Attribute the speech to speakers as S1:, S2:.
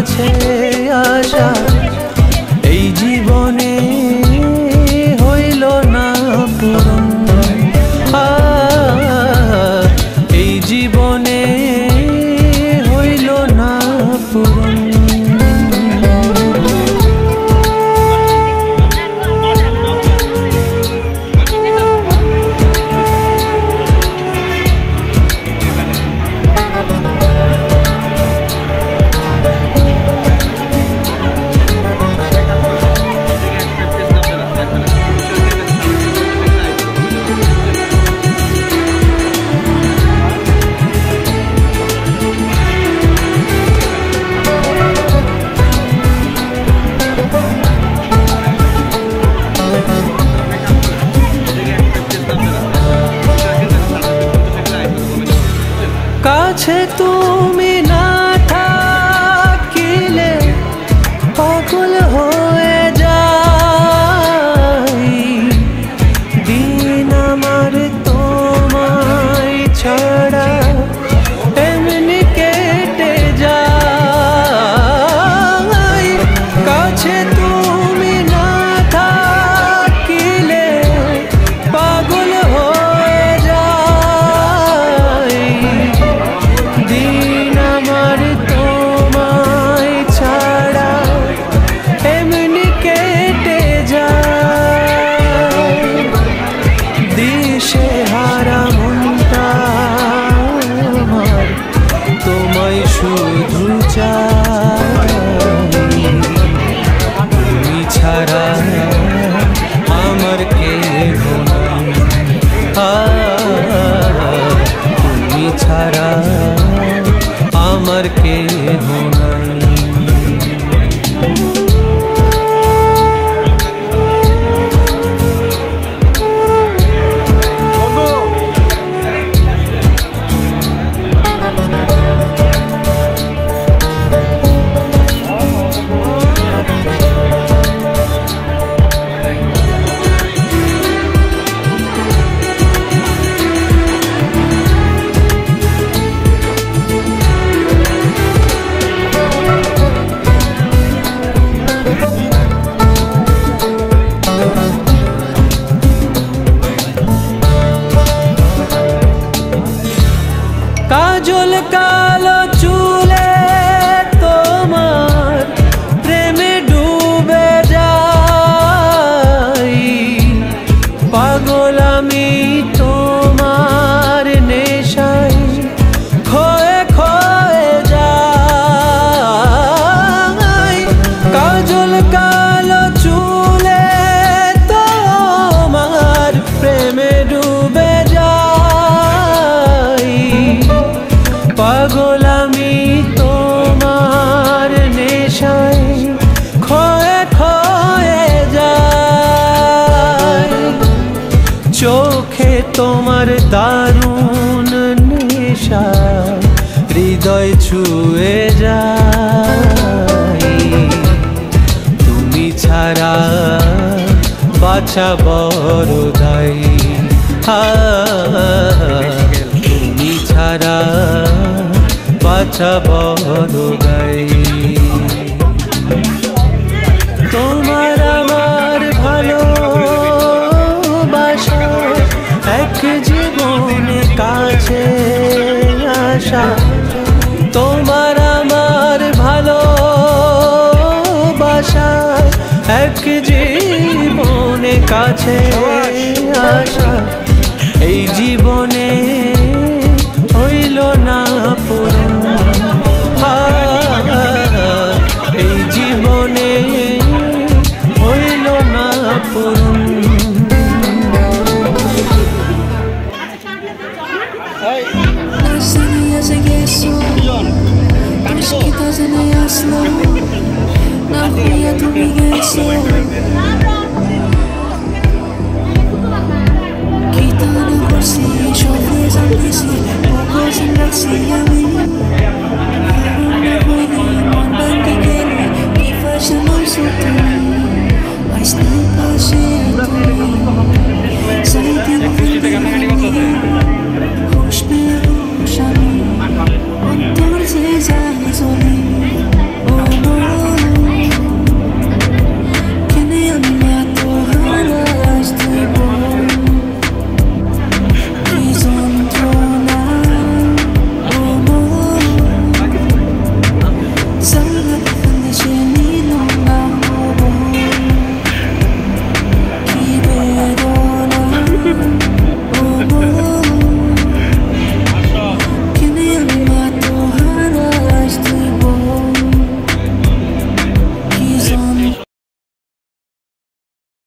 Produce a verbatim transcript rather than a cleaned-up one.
S1: কাছে আসা এই জীবনে হইল না পূরণ, এই জীবনে হইল না পূরণ। কাছে তুমি না থাকিলে পাগল হয়ে যাই, দিন আমার তোমায় ছাড়া এমনি কেটে যায়। কাছে তুমি না থাকিলে পাগল হয়ে যাই, দিন আমার তোমায় ছাড়া এমনি কেটে যায়। দিশে হারা মনটা আমার তোমায় শুধু চাই, তুমি ছাড়া আমার কেহ নাই, তুমি ছাড়া আমার কেহ নাই। কাজল কালো চুলে তোমার প্রেমে ডুবে যাই, পাগল আমি তোমার নেশায় খয়ে খয়ে যাই। কাজল কালো চুলে তোমার প্রেমে ডুবে যাই, পাগল আমি তোমার নেশায় খয়ে খয়ে যাই। চোখে তোমার দারুণ নেশা হৃদয় ছুঁয়ে যায়, তুমি ছাড়া বাছা বড় দায়ী, তুমি ছাড়া বাছা বড় দায়ী। তোমার আমার ভালোবাসা এক জীবনে কাছে আসা, তোমার আমার ভালোবাসা এক জীবনে কাছে আসা এই জীবনে হইল না পূরণ, এই জীবনে হইল না পূরণ।
S2: Nahuje tu mi